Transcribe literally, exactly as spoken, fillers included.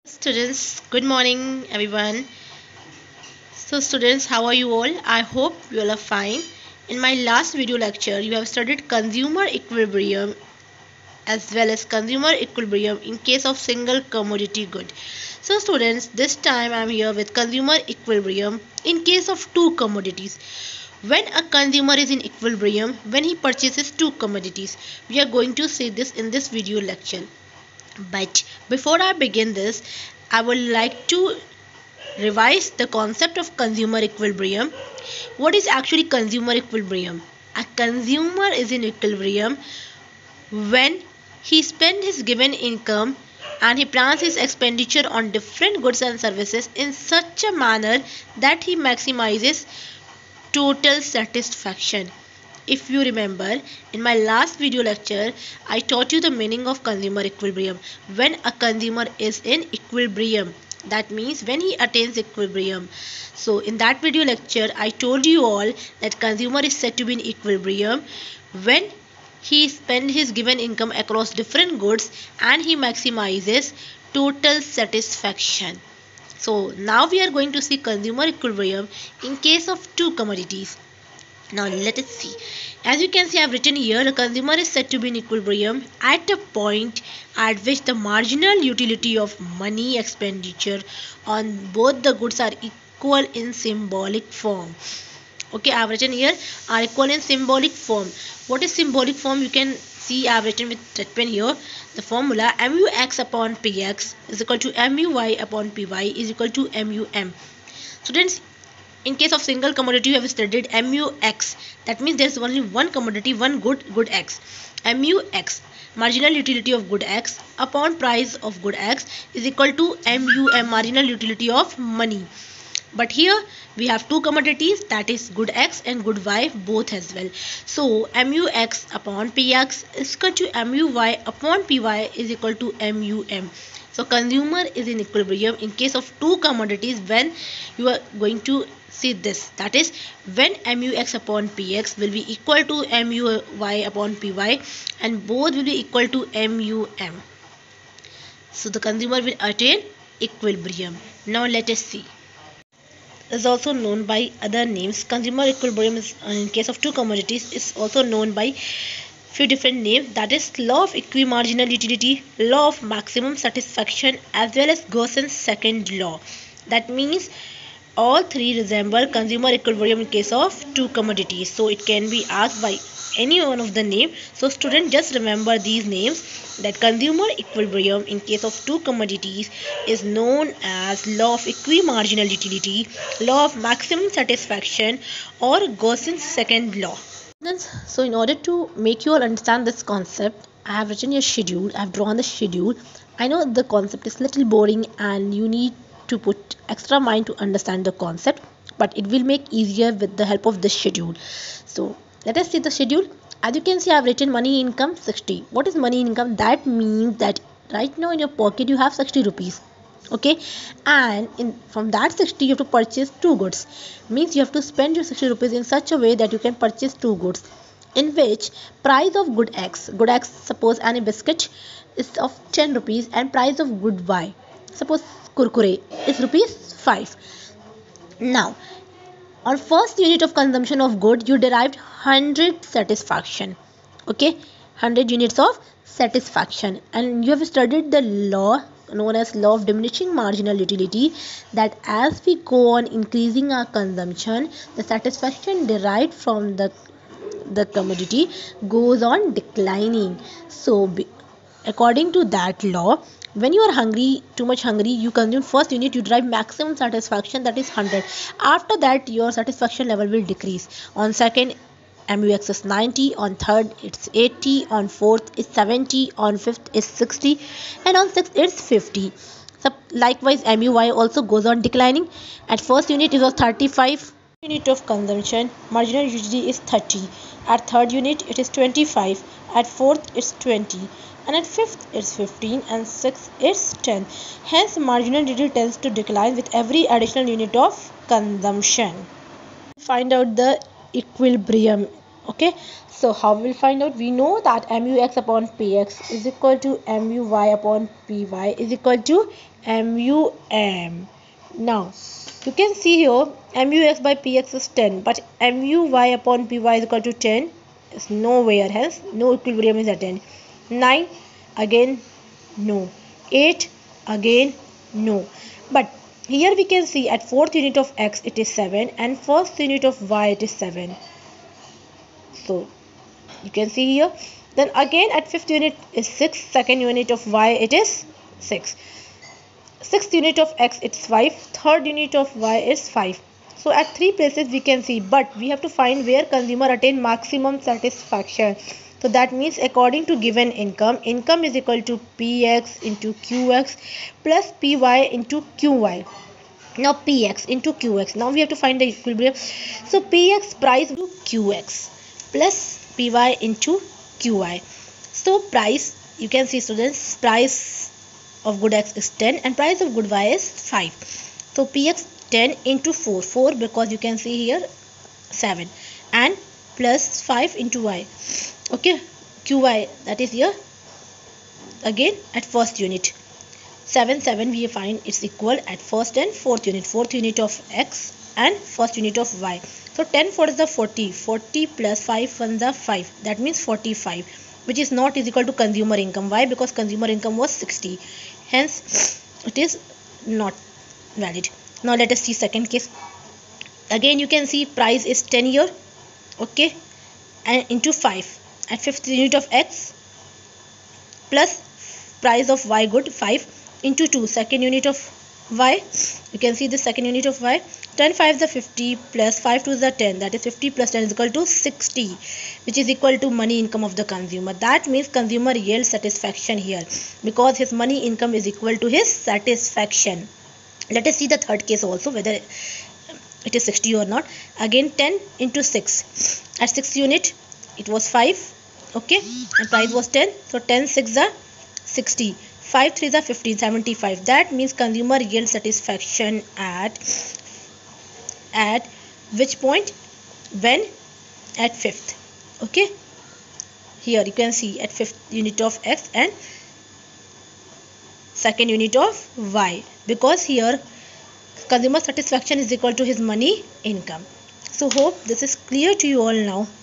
Students, good morning everyone. So students, how are you all? I hope you all are fine. In my last video lecture, you have studied consumer equilibrium as well as consumer equilibrium in case of single commodity good. So students, this time I am here with consumer equilibrium in case of two commodities. When a consumer is in equilibrium, when he purchases two commodities, we are going to see this in this video lecture. But before I begin this, I would like to revise the concept of consumer equilibrium. What is actually consumer equilibrium? A consumer is in equilibrium when he spends his given income and he plans his expenditure on different goods and services in such a manner that he maximizes total satisfaction. If you remember, in my last video lecture, I taught you the meaning of consumer equilibrium. When a consumer is in equilibrium, that means when he attains equilibrium. So in that video lecture, I told you all that consumer is said to be in equilibrium when he spends his given income across different goods and he maximizes total satisfaction. So now we are going to see consumer equilibrium in case of two commodities. Now let us see. As you can see, I have written here, the consumer is said to be in equilibrium at a point at which the marginal utility of money expenditure on both the goods are equal in symbolic form. Okay, I have written here are equal in symbolic form. What is symbolic form? You can see I have written with red pen here. The formula mux upon px is equal to muy upon py is equal to mum. Students, in case of single commodity, you have studied mux. That means there is only one commodity, one good, good x. Mux, marginal utility of good x upon price of good x is equal to mum, marginal utility of money. But here we have two commodities, that is good x and good y, both as well. So mux upon px is equal to muy upon py is equal to mum. So consumer is in equilibrium in case of two commodities when you are going to see this, that is when mux upon px will be equal to muy upon py and both will be equal to mum. So the consumer will attain equilibrium. Now let us see. Is also known by other names. Consumer equilibrium is, uh, in case of two commodities, is also known by few different names, that is law of equimarginal utility, law of maximum satisfaction, as well as Gauss's second law. That means all three resemble consumer equilibrium in case of two commodities. So it can be asked by any one of the name. So student, just remember these names, that consumer equilibrium in case of two commodities is known as law of equimarginal utility, law of maximum satisfaction, or Gauss's second law. So in order to make you all understand this concept, I have written a schedule. I have drawn the schedule. I know the concept is little boring and you need to put extra mind to understand the concept, but it will make easier with the help of this schedule. So let us see the schedule. As you can see, I have written money income sixty. What is money income? That means that right now in your pocket you have sixty rupees. Okay, and in from that sixty you have to purchase two goods. Means you have to spend your sixty rupees in such a way that you can purchase two goods, in which price of good x, good x, suppose any biscuit is of ten rupees, and price of good y, suppose kurkure, is rupees five. Now on first unit of consumption of good you derived one hundred satisfaction. Okay, one hundred units of satisfaction, and you have studied the law known as law of diminishing marginal utility, that as we go on increasing our consumption, the satisfaction derived from the the commodity goes on declining. So be, according to that law, when you are hungry, too much hungry, you consume first unit, you derive maximum satisfaction, that is one hundred. After that your satisfaction level will decrease. On second, mux is ninety, on third it's eighty, on fourth is seventy, on fifth is sixty, and on sixth it's fifty. So likewise muy also goes on declining. At first unit it was thirty-five. Unit of consumption, marginal utility is thirty. At third unit it is twenty-five. At fourth it's twenty, and at fifth it's fifteen, and sixth it's ten. Hence marginal utility tends to decline with every additional unit of consumption. Find out the equilibrium Okay, so how we will find out? We know that mux upon px is equal to muy upon py is equal to mum. Now you can see here mux by px is ten, but muy upon py is equal to ten is nowhere, hence no equilibrium is attained. nine again no, eight again no, but here we can see at fourth unit of x it is seven and first unit of y it is seven. So you can see here, then again at fifth unit is six, second unit of y it is six, sixth unit of x it's five, third unit of y is five. So at three places we can see, but we have to find where consumer attain maximum satisfaction. So that means according to given income, income is equal to px into qx plus py into qy. Now px into qx, now we have to find the equilibrium. So px price into qx plus py into qy. So price, you can see students, price of good x is ten and price of good y is five. So px ten into four, four because you can see here seven, and plus five into y. Okay, qy that is here again at first unit. seven, seven we find it's equal at first and fourth unit, fourth unit of x and first unit of y. So ten four is the forty, forty plus five one the five, that means forty-five, which is not is equal to consumer income. Why? Because consumer income was sixty, hence it is not valid. Now let us see second case. Again you can see price is ten here, okay, and into five at fifth unit of x plus price of y good five into two, second unit of y. You can see the second unit of y. ten five is the fifty plus five two is the ten, that is fifty plus ten is equal to sixty, which is equal to money income of the consumer. That means consumer yield satisfaction here because his money income is equal to his satisfaction. Let us see the third case also, whether it is sixty or not. Again ten into six, at sixth unit it was five, okay, and price was ten, so ten six are sixty, five three are fifteen, seventy-five. That means consumer yield satisfaction at at which point? When? At fifth. Okay, here you can see at fifth unit of x and second unit of y, because here consumer satisfaction is equal to his money income. So hope this is clear to you all now.